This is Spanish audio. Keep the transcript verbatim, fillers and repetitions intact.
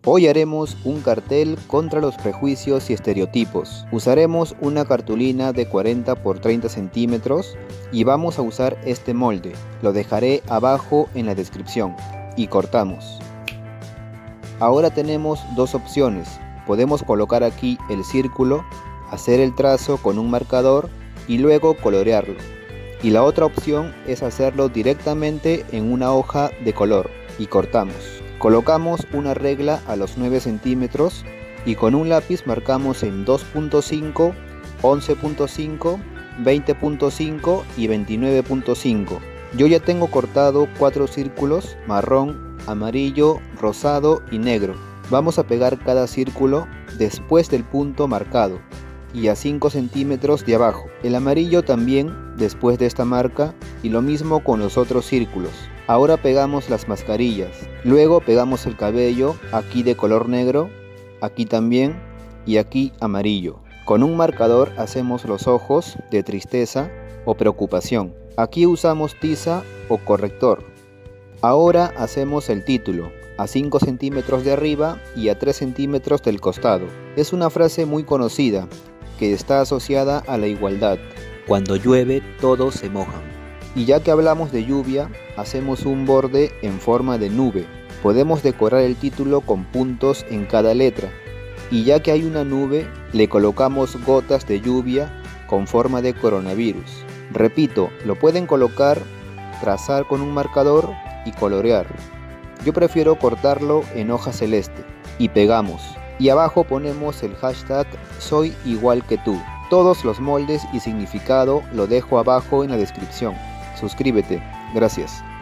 Hoy haremos un cartel contra los prejuicios y estereotipos. Usaremos una cartulina de cuarenta por treinta centímetros y vamos a usar este molde. Lo dejaré abajo en la descripción. Y cortamos. Ahora tenemos dos opciones. Podemos colocar aquí el círculo, hacer el trazo con un marcador y luego colorearlo. Y la otra opción es hacerlo directamente en una hoja de color y cortamos. Colocamos una regla a los nueve centímetros y con un lápiz marcamos en dos punto cinco, once punto cinco, veinte punto cinco y veintinueve punto cinco. Yo ya tengo cortado cuatro círculos: marrón, amarillo, rosado y negro. Vamos a pegar cada círculo después del punto marcado y a cinco centímetros de abajo. El amarillo también después de esta marca y lo mismo con los otros círculos. Ahora pegamos las mascarillas, luego pegamos el cabello aquí de color negro, aquí también y aquí amarillo. Con un marcador hacemos los ojos de tristeza o preocupación. Aquí usamos tiza o corrector. Ahora hacemos el título, a cinco centímetros de arriba y a tres centímetros del costado. Es una frase muy conocida que está asociada a la igualdad. Cuando llueve todos se mojan. Y ya que hablamos de lluvia, hacemos un borde en forma de nube. Podemos decorar el título con puntos en cada letra. Y ya que hay una nube, le colocamos gotas de lluvia con forma de coronavirus. Repito, lo pueden colocar, trazar con un marcador y colorear. Yo prefiero cortarlo en hoja celeste. Y pegamos. Y abajo ponemos el hashtag soy igual que tú. Todos los moldes y significado lo dejo abajo en la descripción. Suscríbete. Gracias.